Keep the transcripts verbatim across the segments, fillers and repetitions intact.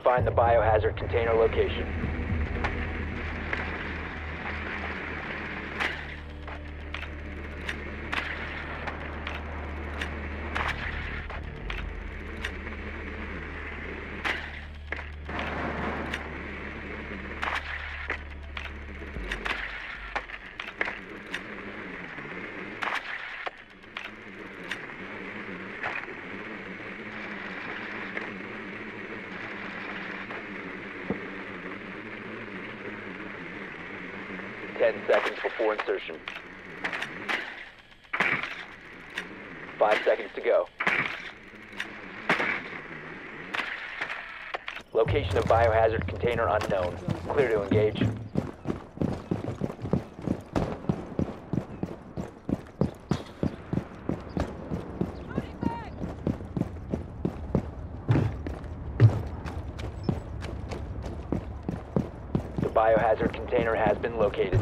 find the biohazard container location. Ten seconds before insertion. Five seconds to go. Location of biohazard container unknown. Clear to engage. The biohazard container has been located.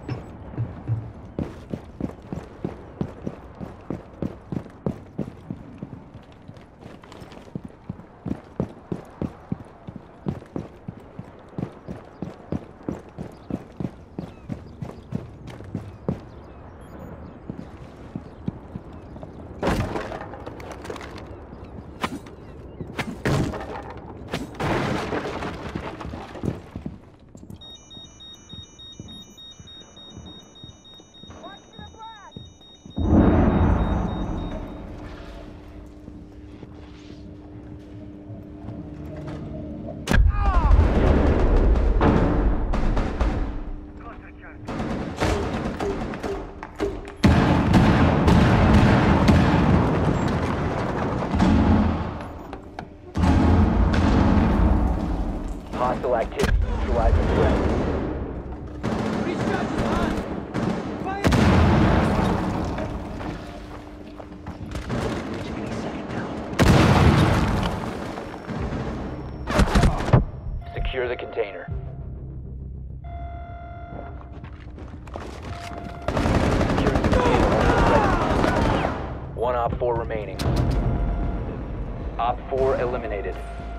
Hostile activity. Neutralize the threat. Secure the container. Secure the container. One Op four remaining. Op four eliminated.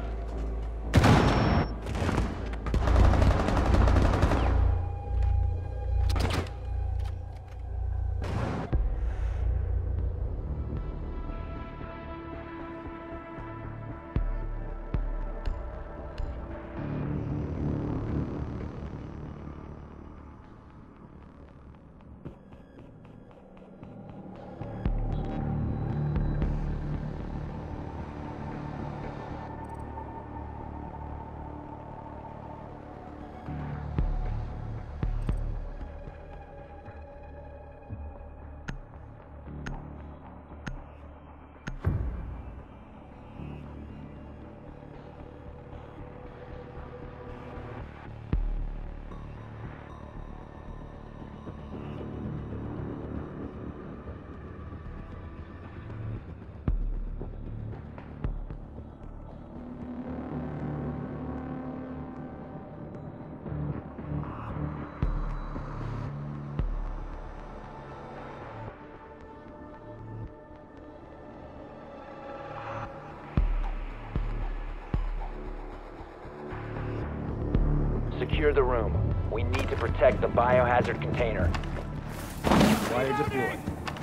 Secure the room. We need to protect the biohazard container. Wire deployed.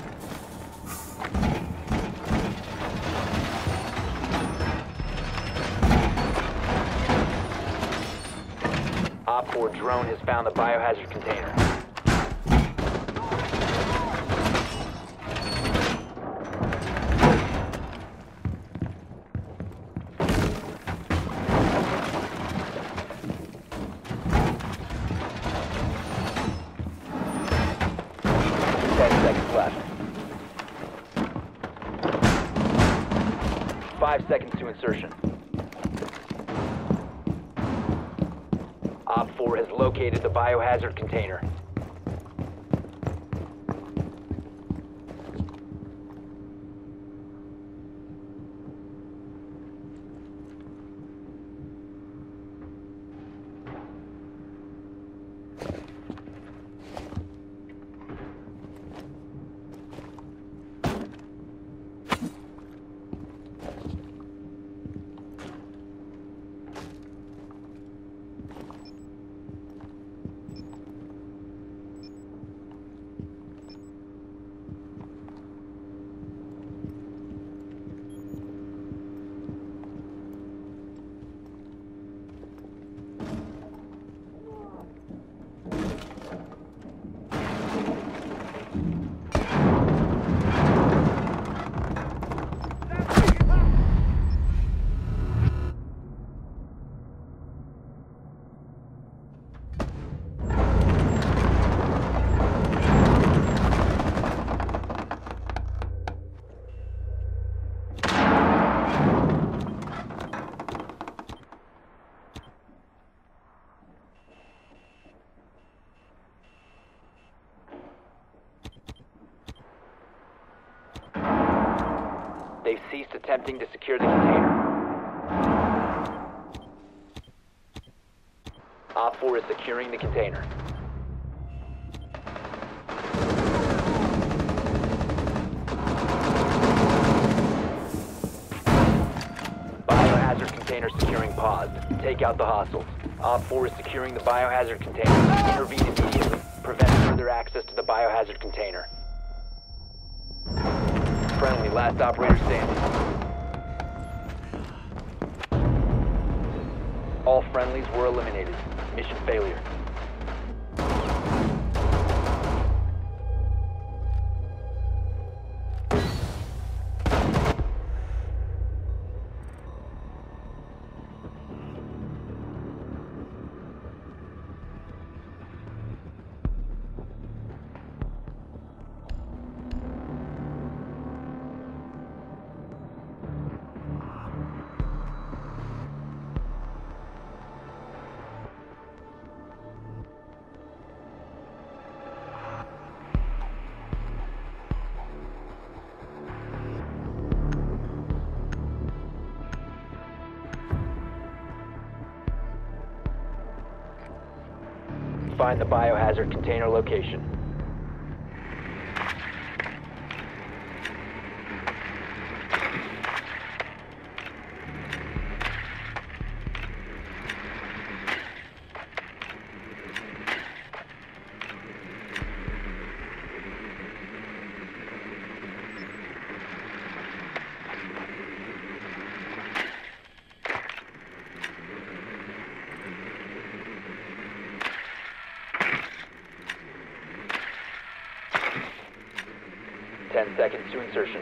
Op four drone has found the biohazard container. Ten seconds left. Five seconds to insertion. Op four has located the biohazard container. They've ceased attempting to secure the container. Op four is securing the container. Biohazard container securing paused. Take out the hostiles. Op four is securing the biohazard container. Intervene immediately. Prevent further access to the biohazard container. Friendly, last operator standing. All friendlies were eliminated. Mission failure. Find the biohazard container location. Ten seconds to insertion.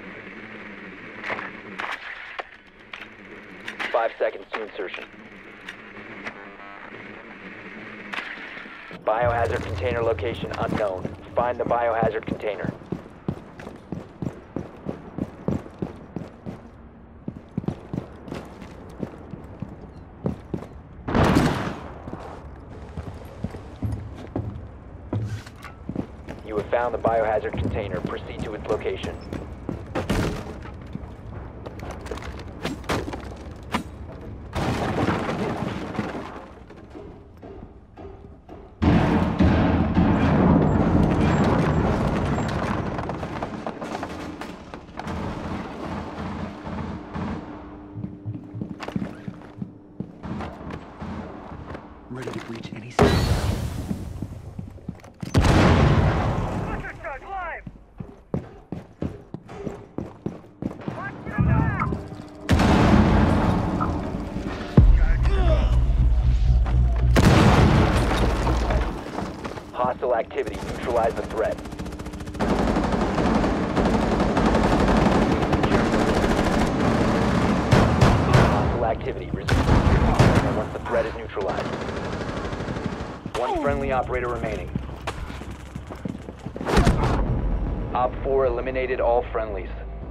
Five seconds to insertion. Biohazard container location unknown. Find the biohazard container. You have found the biohazard container. Proceed to its location. Ready to breach any second. Hostile activity. Neutralize the threat. Hostile activity. Resume once the threat is neutralized. One friendly operator remaining. Op four eliminated all friendlies.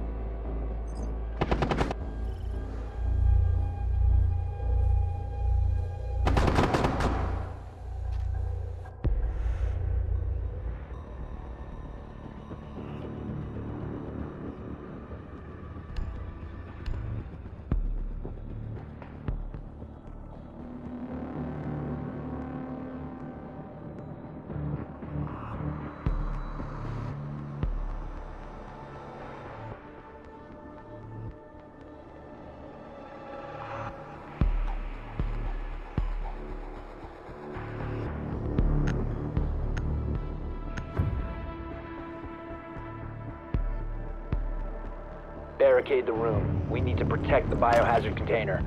Barricade the room. We need to protect the biohazard container.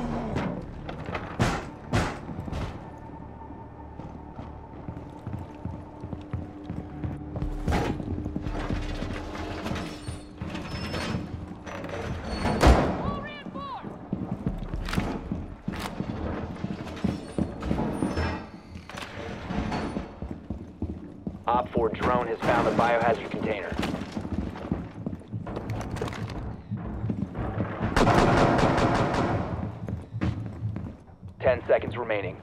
Op four drone has found the biohazard container. Ten seconds remaining.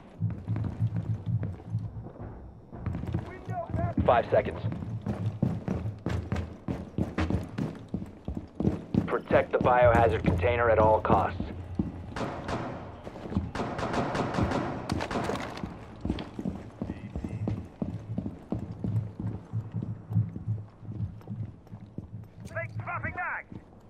Five seconds. Protect the biohazard container at all costs. Dropping back!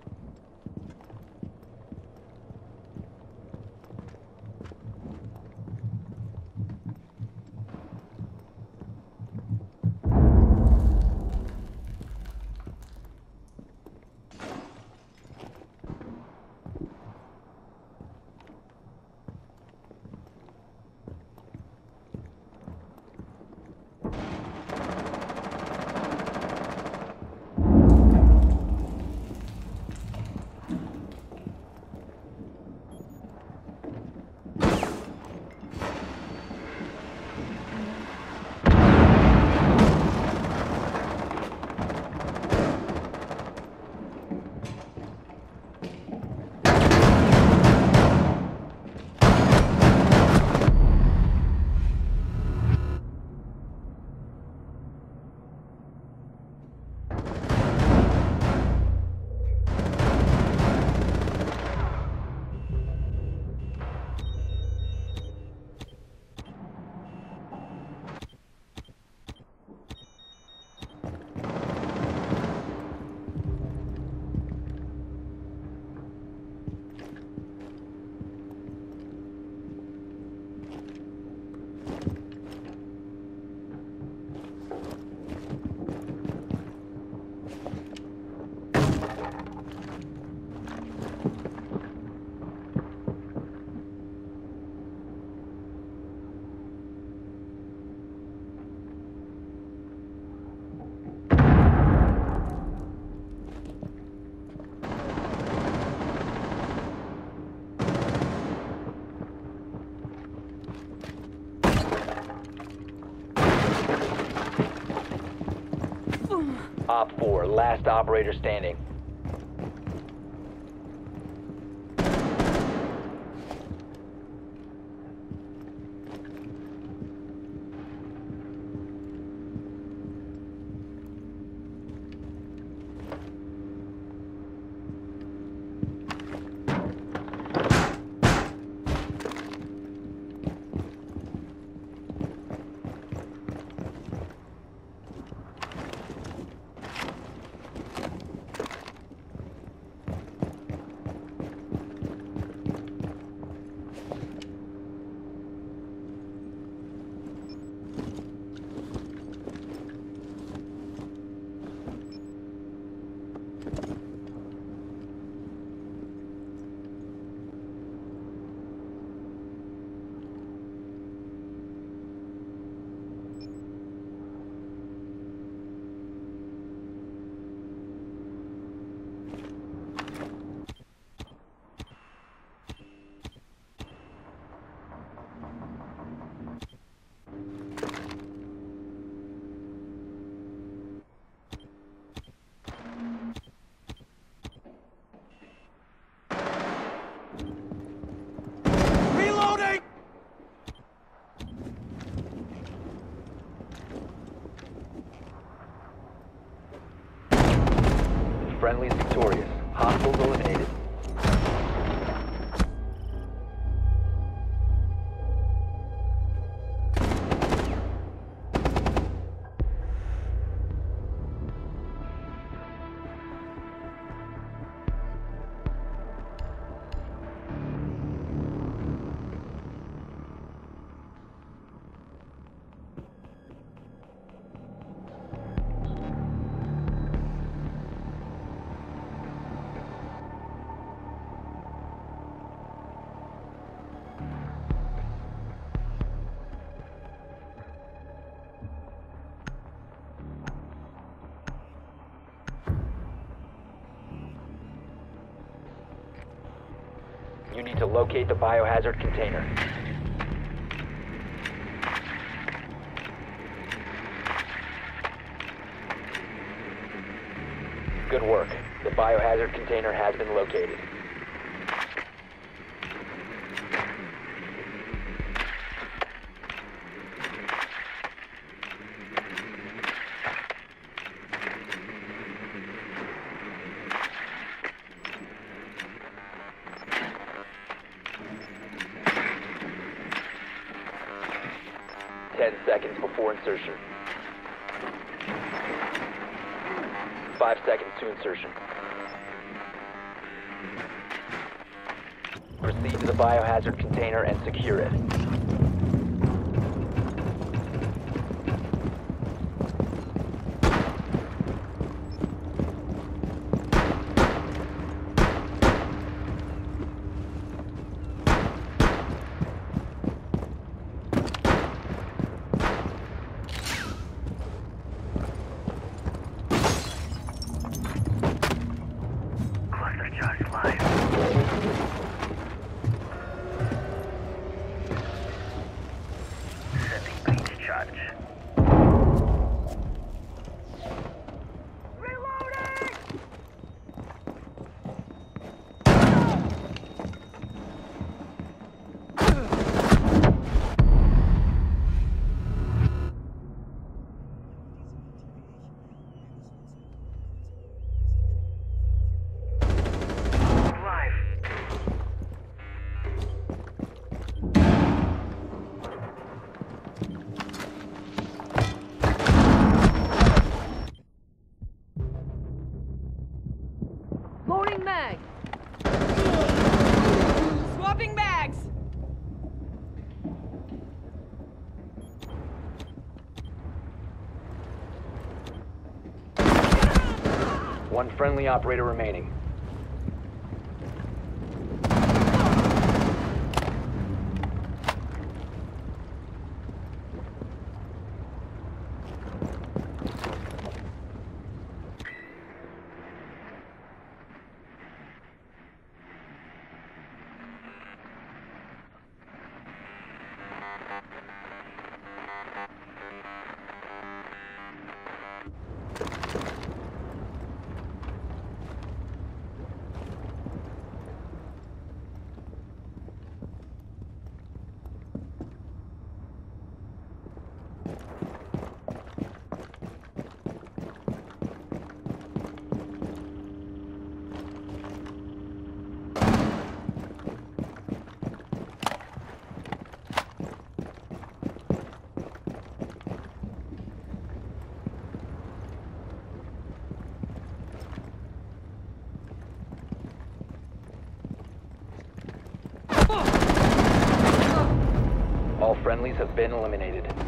Op four, last operator standing. Friendly's victorious. Hostiles eliminated. You need to locate the biohazard container. Good work. The biohazard container has been located. four insertion. Five seconds to insertion. Proceed to the biohazard container and secure it. Cluster charge live. Setting breach charge. Reloading! Live. Loading mag! Swapping bags! One friendly operator remaining. All friendlies have been eliminated.